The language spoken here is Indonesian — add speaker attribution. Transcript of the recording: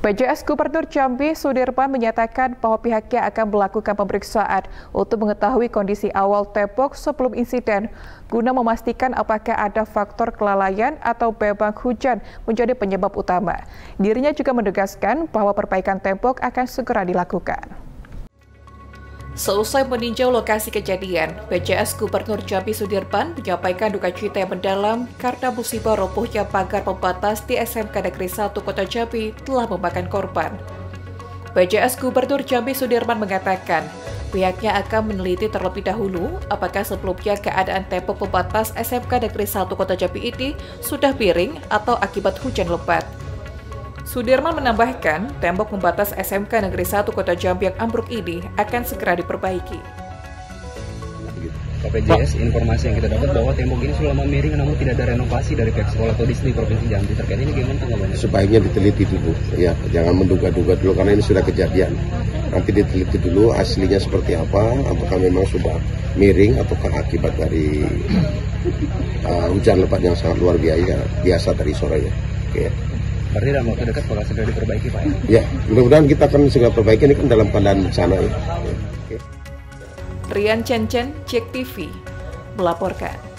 Speaker 1: PJS Gubernur Jambi Sudirman menyatakan bahwa pihaknya akan melakukan pemeriksaan untuk mengetahui kondisi awal tembok sebelum insiden, guna memastikan apakah ada faktor kelalaian atau memang hujan menjadi penyebab utama. Dirinya juga menegaskan bahwa perbaikan tembok akan segera dilakukan. Selesai meninjau lokasi kejadian, PJS Gubernur Jambi Sudirman menyampaikan duka cita yang mendalam karena musibah robohnya pagar pembatas di SMK Negeri 1 Kota Jambi telah memakan korban. PJS Gubernur Jambi Sudirman mengatakan, pihaknya akan meneliti terlebih dahulu apakah sebelumnya keadaan tembok pembatas SMK Negeri 1 Kota Jambi ini sudah miring atau akibat hujan lebat. Sudirman menambahkan, tembok pembatas SMK Negeri 1 Kota Jambi yang ambruk ini akan segera diperbaiki.
Speaker 2: PJS, informasi yang kita dapat bahwa tembok ini sudah lama miring namun tidak ada renovasi dari pihak sekolah atau distrik Provinsi Jambi. Terkait ini gimana tanggapannya?
Speaker 3: Sebaiknya diteliti dulu, ya, jangan menduga-duga dulu karena ini sudah kejadian. Nanti diteliti dulu aslinya seperti apa, apakah memang sudah miring ataukah akibat dari hujan lebat yang sangat luar biasa tadi sorenya. Oke.
Speaker 2: Berarti dalam waktu dekat bakal segera diperbaiki, Pak?
Speaker 3: Ya, mudah-mudahan kita akan segera perbaiki, ini kan dalam keadaan bencana ya.
Speaker 1: Rian Chen, JEK TV melaporkan.